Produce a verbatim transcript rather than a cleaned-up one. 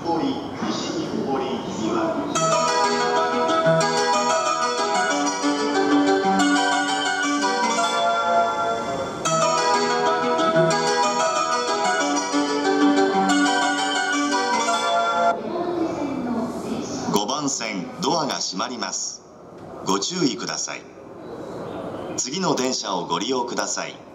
上り西日暮里にはごばん線ドアが閉まります。ご注意ください。次の電車をご利用ください。